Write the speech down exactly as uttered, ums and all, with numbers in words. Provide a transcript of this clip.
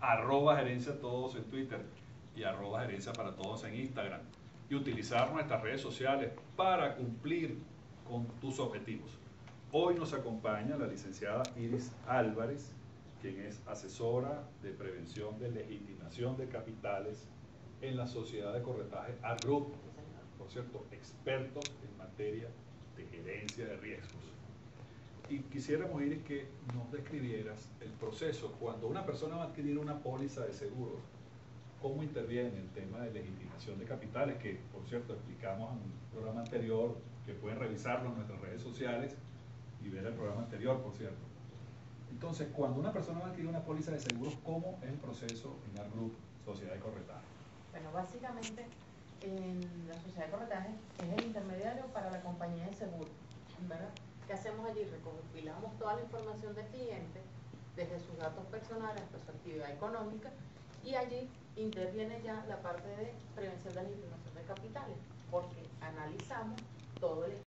arroba gerencia todos en Twitter y arroba gerencia para todos en Instagram, y utilizar nuestras redes sociales para cumplir con tus objetivos. Hoy nos acompaña la licenciada Iris Álvarez, quien es asesora de prevención de legitimación de capitales en la sociedad de corretaje A-Group, por cierto, expertos en materia de gerencia de riesgos. Y quisiéramos, Iris, que nos describieras el proceso cuando una persona va a adquirir una póliza de seguros, cómo interviene el tema de legitimación de capitales, que por cierto explicamos en un programa anterior, que pueden revisarlo en nuestras redes sociales y ver el programa anterior, por cierto. Entonces, cuando una persona va a adquirir una póliza de seguros, ¿cómo es el proceso en A-Group, Sociedad de Corretaje? Bueno, básicamente, en la sociedad de corretaje es el intermediario para la compañía de seguros, ¿verdad? ¿Qué hacemos allí? Recopilamos toda la información del cliente, desde sus datos personales hasta su actividad económica, y allí interviene ya la parte de prevención de la legitimación de capitales, porque analizamos todo el